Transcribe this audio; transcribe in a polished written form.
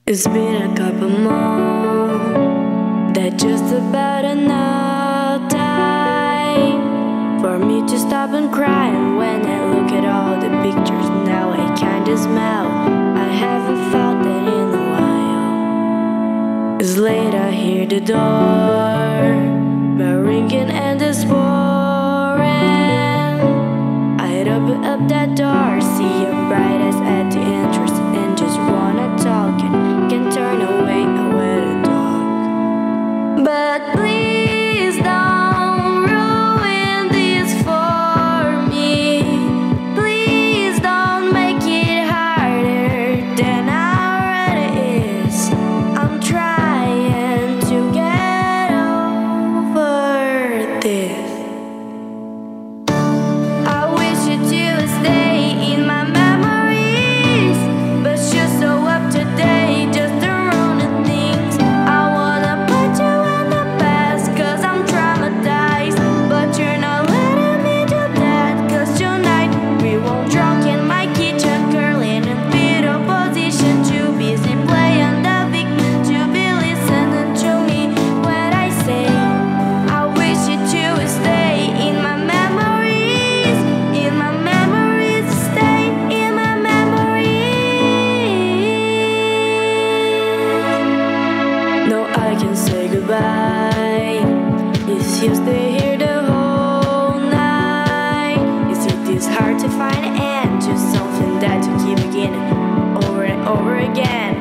It's been a couple months, that's just about enough time for me to stop and cry. And when I look at all the pictures now, I kinda smile. I haven't felt that in a while. It's late, I hear the door bell ringing and it's pouring. I'd open up that door, see your bright eyes at the entrance, and just wanna talk and can turn away with a dog. But please don't ruin this for me. Please don't make it harder than already is. I'm trying to get over this. I wish that you would stay in my memories, but you're so up to date, just around the things. I wanna put you in the past, cause I'm traumatized, but you're not letting me do that. Cause tonight we won't drunk in my kitchen, curling in fetal position, too busy playing the victim to be listening to me when I say I wish that you would stay in my memories, in my memories, stay in my memories. No, I can say goodbye if you stay here the whole night. Is it this hard to find an end to something that you keep beginning over and over again?